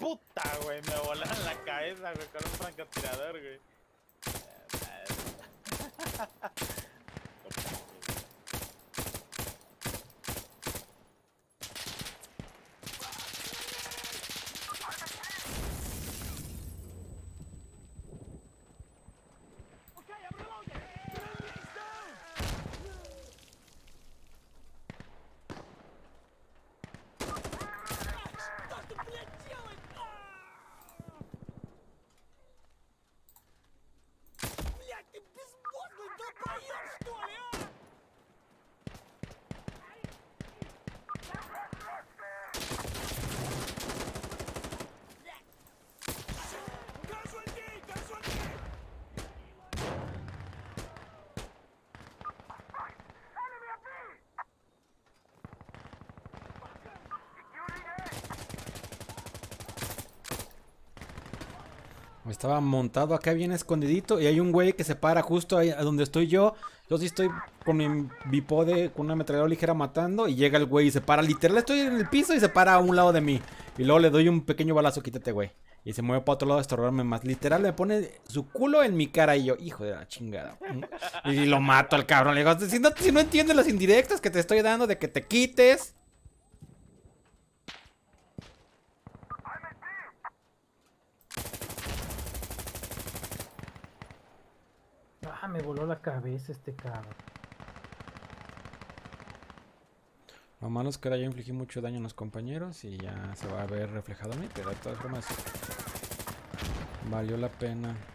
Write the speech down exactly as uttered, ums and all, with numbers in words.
Puta, güey, me volaron la cabeza, güey, con un francotirador, güey. Estaba montado acá bien escondidito y hay un güey que se para justo ahí a donde estoy yo. Yo sí estoy con mi bipode, con una ametralladora ligera matando y llega el güey y se para. Literal estoy en el piso y se para a un lado de mí. Y luego le doy un pequeño balazo, quítate güey. Y se mueve para otro lado a estorbarme más. Literal me pone su culo en mi cara y yo, hijo de la chingada. Y lo mato al cabrón. Le digo, si no, si no entiendes las indirectas que te estoy dando de que te quites. Ah, me voló la cabeza este cabrón. Lo malo es que ahora yo infligí mucho daño a los compañeros y ya se va a ver reflejado a mí, pero de todas formas valió la pena.